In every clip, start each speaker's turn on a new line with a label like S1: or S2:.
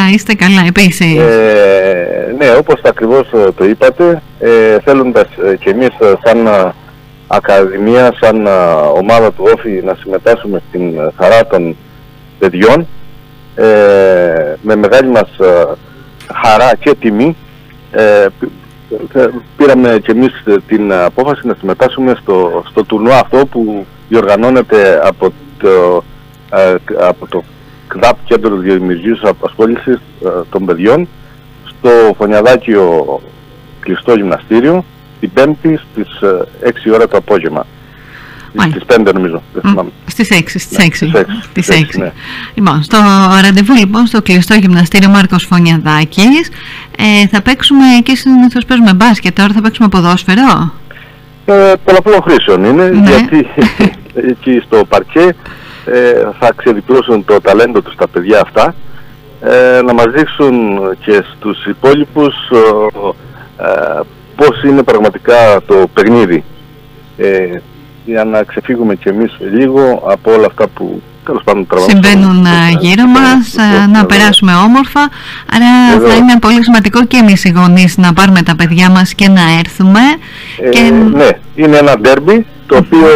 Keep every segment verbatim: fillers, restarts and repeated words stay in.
S1: είστε καλά επίσης.
S2: Ε, ναι, όπως ακριβώς το είπατε, ε, θέλοντας και εμείς σαν Ακαδημία, σαν ομάδα του Όφη να συμμετάσχουμε στην χαρά των παιδιών, ε, με μεγάλη μας χαρά και τιμή, ε, πήραμε και εμείς την απόφαση να συμμετάσχουμε στο, στο τουρνουά αυτό που διοργανώνεται από το, ε, από το ΚΔΑΠ, Κέντρο Δημιουργικής Απασχόλησης ε, των Παιδιών, στο Φωνιαδάκιο κλειστό γυμναστήριο, την Πέμπτη στις έξι ώρα το απόγευμα. Στις πέντε νομίζω, δεν θυμάμαι. Στις
S1: έξι, στις έξι.
S2: Ναι, στις έξι, ναι.
S1: Λοιπόν, στο ραντεβού λοιπόν στο κλειστό γυμναστήριο Μάρκος Φωνιαδάκης, ε, θα παίξουμε, και συνήθως παίζουμε μπάσκετ, τώρα θα παίξουμε ποδόσφαιρο.
S2: Ε, πολλαπλών χρήσεων είναι, ναι. Γιατί εκεί στο παρκέ ε, θα ξεδιπλώσουν το ταλέντο τους τα παιδιά αυτά, ε, να μας δείξουν και στους υπόλοιπους ε, πώς είναι πραγματικά το παιχνίδι. Ε, για να ξεφύγουμε και εμείς λίγο από όλα αυτά που τέλος πάντων
S1: συμβαίνουν γύρω μας, να περάσουμε όμορφα. Άρα Εδώ. θα είναι πολύ σημαντικό και εμείς οι γονείς να πάρουμε τα παιδιά μας και να έρθουμε.
S2: Ε,
S1: και...
S2: Ναι, είναι ένα ντέρμπι το οποίο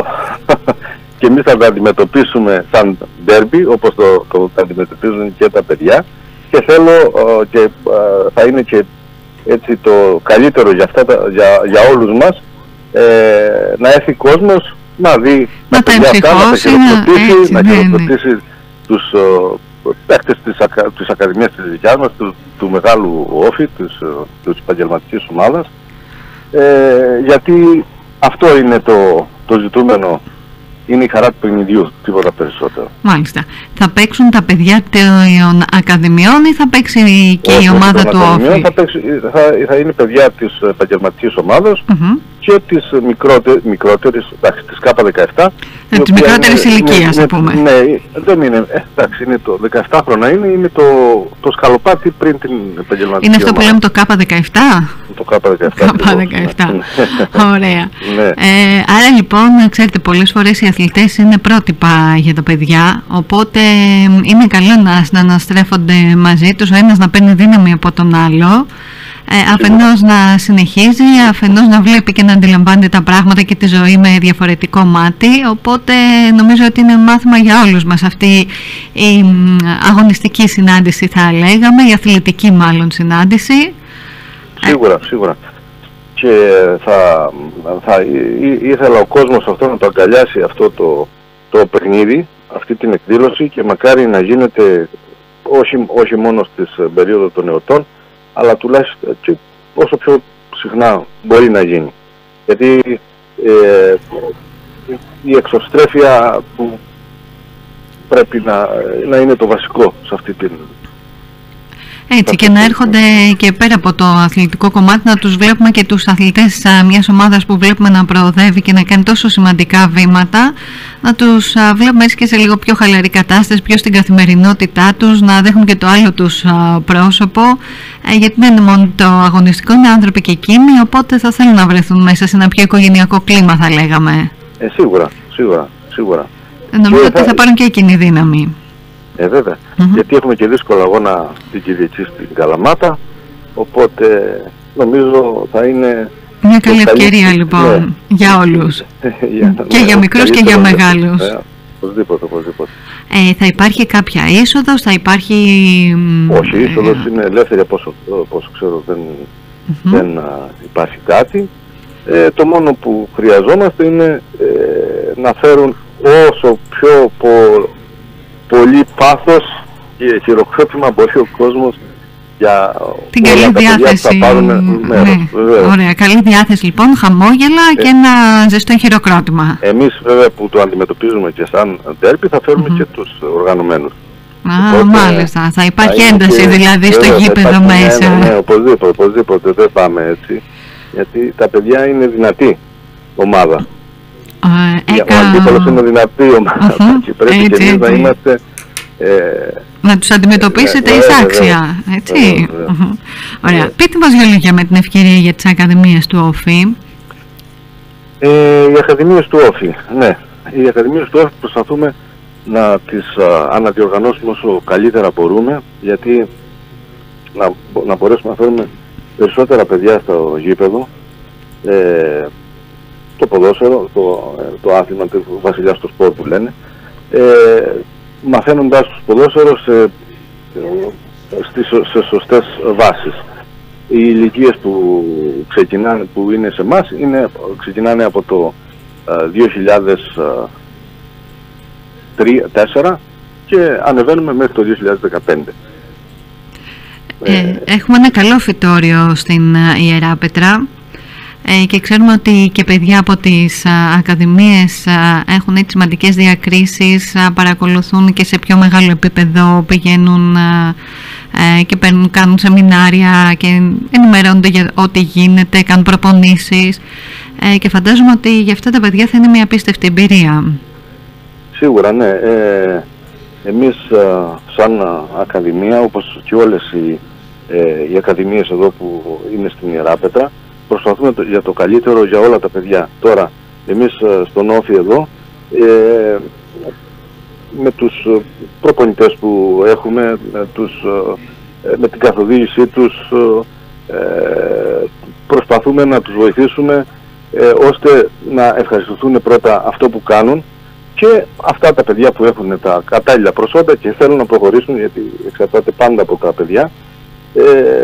S2: και εμείς θα το αντιμετωπίσουμε σαν ντέρμπι, όπως το, το, το αντιμετωπίζουν και τα παιδιά, και θέλω και θα είναι και έτσι το καλύτερο για, αυτά, για, για όλους μας, ε, να έρθει κόσμος να δει
S1: να τα εμψυχώσει,
S2: να χειροκροτήσει τους παίκτες της, ακα, της Ακαδημίας της δικιάς μας, του, του μεγάλου Όφη, της, της επαγγελματικής ομάδας, ε, γιατί αυτό είναι το, το ζητούμενο. Είναι η χαρά του παιχνιδιού, τίποτα περισσότερο.
S1: Μάλιστα. Θα παίξουν τα παιδιά των Ακαδημιών ή θα παίξει και Όχι, η ομάδα του Όφη?
S2: Θα, παίξει, θα, θα είναι παιδιά της επαγγελματικής ομάδας mm-hmm. και της μικρότερης, μικρότερης, εντάξει, της Κ δεκαεπτά.
S1: Ε, της μικρότερης ηλικίας, θα πούμε.
S2: Ναι, δεν είναι, ε, εντάξει, είναι το δεκαεπτά χρόνια, είναι, είναι το, το σκαλοπάτι πριν την επαγγελματική
S1: Είναι αυτό
S2: ομάδα.
S1: που λέμε το Κ δεκαεπτά?
S2: Το Κ δεκαεπτά.
S1: Ωραία. Ναι. Ε, άρα λοιπόν, ξέρετε, πολλές φορές οι αθλητές είναι πρότυπα για τα παιδιά, οπότε είναι καλό να συναναστρέφονται μαζί τους, ο ένας να παίρνει δύναμη από τον άλλο, ε, αφενός να συνεχίζει, αφενός να βλέπει και να αντιλαμβάνεται τα πράγματα και τη ζωή με διαφορετικό μάτι, οπότε νομίζω ότι είναι μάθημα για όλους μας αυτή η αγωνιστική συνάντηση, θα λέγαμε, η αθλητική μάλλον συνάντηση.
S2: Σίγουρα, σίγουρα. Και θα, θα ή, ήθελα ο κόσμος αυτό να το αγκαλιάσει αυτό το, το παιχνίδι, αυτή την εκδήλωση, και μακάρι να γίνεται όχι, όχι μόνο στις περίοδο των εορτών, αλλά τουλάχιστον και όσο πιο συχνά μπορεί να γίνει. Γιατί ε, η εξωστρέφεια που πρέπει να, να είναι το βασικό σε αυτή την...
S1: Έτσι, και να έρχονται και πέρα από το αθλητικό κομμάτι, να τους βλέπουμε και τους αθλητές μιας ομάδας που βλέπουμε να προοδεύει και να κάνει τόσο σημαντικά βήματα, να τους βλέπουμε έτσι και σε λίγο πιο χαλαρή κατάσταση, πιο στην καθημερινότητά τους, να δέχουν και το άλλο τους πρόσωπο, γιατί δεν είναι μόνο το αγωνιστικό, είναι άνθρωποι και εκείνοι, οπότε θα θέλουν να βρεθούν μέσα σε ένα πιο οικογενειακό κλίμα, θα λέγαμε.
S2: Ε, σίγουρα, σίγουρα, σίγουρα.
S1: Νομίζω ότι θα... θα πάρουν και εκείνη δύναμη.
S2: Ε, βέβαια. Mm-hmm. Γιατί έχουμε και δύσκολο αγώνα την Κυριακή στην Καλαμάτα, οπότε νομίζω θα είναι
S1: μια καλή ευκαιρία λοιπόν, ναι, για όλους. για, και ναι, για μικρούς και για μεγάλους.
S2: Ναι, οπωσδήποτε, οπωσδήποτε.
S1: Ε, θα υπάρχει κάποια είσοδος, θα υπάρχει...
S2: Όχι, η είσοδος είναι ελεύθερη, από όσο, όσο ξέρω δεν, mm-hmm. δεν α, υπάρχει κάτι. Ε, το μόνο που χρειαζόμαστε είναι ε, να φέρουν όσο πιο πο, πολύ πάθος και χειροκρότημα μπορεί ο κόσμος για
S1: την καλή διάθεση.
S2: Θα πάρουν μέρος,
S1: ναι. Ωραία, καλή διάθεση λοιπόν, χαμόγελα ε, και ένα ζεστό χειροκρότημα.
S2: Εμείς βέβαια που το αντιμετωπίζουμε και σαν ντέρμπι θα φέρουμε mm-hmm. και τους οργανωμένους.
S1: Α, οπότε, μάλιστα, θα υπάρχει θα ένταση και, δηλαδή στο γήπεδο μέσα.
S2: Ναι, ναι, οπωσδήποτε, οπωσδήποτε, δεν πάμε έτσι, γιατί τα παιδιά είναι δυνατή ομάδα.
S1: Ε, έκα...
S2: Ο αντίπαλος είναι δυνατή ομάδα uh-huh, και πρέπει έτσι, και εμείς έτσι. να είμαστε... Ε,
S1: να τους αντιμετωπίσετε εις άξια, έτσι. Βέβαια, βέβαια. Uh-huh. Ωραία. Yeah. Πείτε μας δύο λόγια με την ευκαιρία για τις Ακαδημίες του Όφη.
S2: Ε, οι Ακαδημίες του Όφη, ναι. Οι Ακαδημίες του Όφη προσπαθούμε να τις α, αναδιοργανώσουμε όσο καλύτερα μπορούμε, γιατί να, να μπορέσουμε να φέρουμε περισσότερα παιδιά στο γήπεδο, ε, το ποδόσφαιρο, το, το άθλημα του βασιλιά στο σπορ που λένε, ε, μαθαίνοντας τους ποδόσφαιρο σε, στις, σε σωστές βάσεις. Οι ηλικίες που ξεκινάνε, που είναι σε εμάς, είναι, ξεκινάνε από το δύο χιλιάδες τέσσερα και ανεβαίνουμε μέχρι το δύο χιλιάδες δεκαπέντε.
S1: Ε, έχουμε ένα καλό φυτόριο στην Ιεράπετρα ε, και ξέρουμε ότι και παιδιά από τις α, ακαδημίες α, έχουν έτσι σημαντικές διακρίσεις, α, παρακολουθούν και σε πιο μεγάλο επίπεδο, πηγαίνουν α, ε, και παίρνουν, κάνουν σεμινάρια και ενημερώνονται για ό,τι γίνεται, κάνουν προπονήσεις ε, και φαντάζομαι ότι για αυτά τα παιδιά θα είναι μια απίστευτη εμπειρία.
S2: Σίγουρα, ναι. Ε, εμείς α, σαν α, ακαδημία, όπως και όλες οι, ε, οι ακαδημίες εδώ που είναι στην Ιεράπετρα, προσπαθούμε το, για το καλύτερο για όλα τα παιδιά. Τώρα, εμείς α, στον Όφη εδώ, ε, με τους προπονητές που έχουμε, με, τους, ε, με την καθοδήγησή τους, ε, προσπαθούμε να τους βοηθήσουμε ε, ώστε να ευχαριστηθούν πρώτα αυτό που κάνουν, και αυτά τα παιδιά που έχουν τα κατάλληλα προσόντα και θέλουν να προχωρήσουν, γιατί εξαρτάται πάντα από τα παιδιά, ε,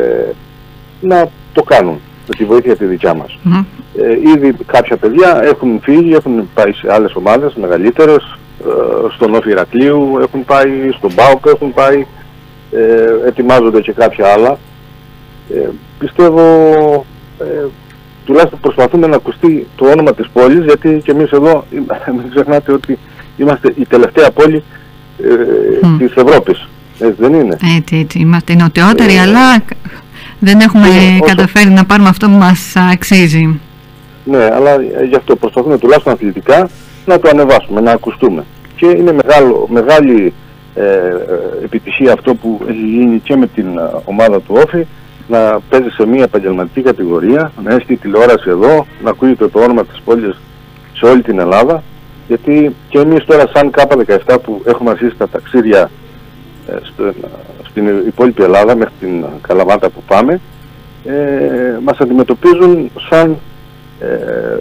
S2: να το κάνουν με τη βοήθεια τη δικιά μας. Mm-hmm. Ε, ήδη κάποια παιδιά έχουν φύγει, έχουν πάει σε άλλες ομάδες μεγαλύτερες, ε, στον Όφη Ηρακλείου έχουν πάει, στον ΠΑΟΚ έχουν πάει, ε, ετοιμάζονται και κάποια άλλα. Ε, πιστεύω, ε, τουλάχιστον προσπαθούμε να ακουστεί το όνομα της πόλης, γιατί και εμείς εδώ, μην ξεχνάτε ότι είμαστε η τελευταία πόλη ε, mm. της Ευρώπης. Έτσι δεν είναι?
S1: Έτσι, έτσι. Είμαστε οι νοτιότεροι, ε, αλλά δεν έχουμε ε, καταφέρει όσο... να πάρουμε αυτό που μας αξίζει.
S2: Ναι, αλλά γι' αυτό προσπαθούμε τουλάχιστον αθλητικά να το ανεβάσουμε, να ακουστούμε. Και είναι μεγάλο, μεγάλη ε, επιτυχία αυτό που έχει γίνει και με την ομάδα του Όφη, να παίζει σε μια επαγγελματική κατηγορία, να έχει τηλεόραση εδώ, να ακούγεται το όνομα της πόλης σε όλη την Ελλάδα, γιατί και εμείς τώρα σαν ΚΑΠΑ δεκαεπτά που έχουμε αρχίσει τα ταξίδια ε, στο, στην υπόλοιπη Ελλάδα μέχρι την Καλαμάτα που πάμε, ε, μας αντιμετωπίζουν σαν ε,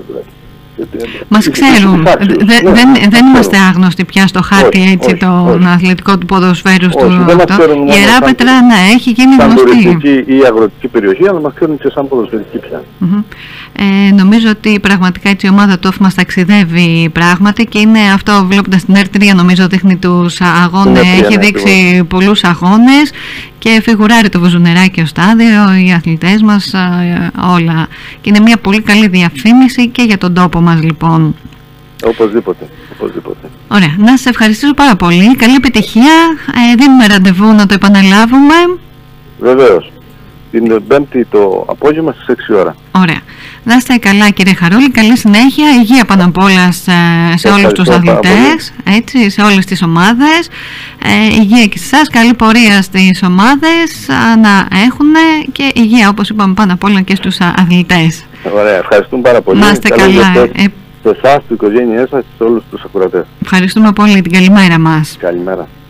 S1: μας ξέρουν, δε, ναι, δεν, δεν είμαστε άγνωστοι πια στο χάρτη, όχι, έτσι, όχι, τον όχι. αθλητικό του ποδοσφαίρου του αυτό. Η Ιεράπετρα, ναι, έχει γίνει
S2: σαν
S1: γνωστή.
S2: Σαν τουριστική ή αγροτική περιοχή, αλλά μας ξέρουν και σαν ποδοσφαιρική πια.
S1: Mm-hmm. Ε, νομίζω ότι πραγματικά έτσι η ομάδα του Όφη μας ταξιδεύει πράγματι και είναι αυτό, βλέποντας την Ερ τρία, νομίζω δείχνει τους αγώνες, έχει ναι, δείξει ακριβώς. πολλούς αγώνες και φιγουράρει το Βουζουνεράκι ο στάδιο, οι αθλητές μας, όλα. Και είναι μια πολύ καλή διαφήμιση και για τον τόπο μας, λοιπόν.
S2: Οπωσδήποτε, οπωσδήποτε.
S1: Ωραία, να σας ευχαριστήσω πάρα πολύ. Καλή επιτυχία. Ε, δίνουμε ραντεβού να το επαναλάβουμε.
S2: Βεβαίως. Την Πέμπτη το απόγευμα στις έξι ώρα.
S1: Ωραία. Να είστε καλά, κύριε Χαρούλη. Καλή συνέχεια. Υγεία πάνω απ' όλα σε, σε όλους τους αθλητές, έτσι, σε όλες τις ομάδες. Ε, υγεία και σε εσάς. Καλή πορεία στις ομάδες να έχουν και υγεία, όπως είπαμε, πάνω απ' όλα και στους αθλητές.
S2: Ωραία. Ευχαριστούμε πάρα πολύ.
S1: Να είστε καλά. Ε,
S2: σε εσάς, την οικογένειά σας, σε όλους τους ακροατές.
S1: Ευχαριστούμε πολύ. Την καλημέρα μας.
S2: Καλημέρα.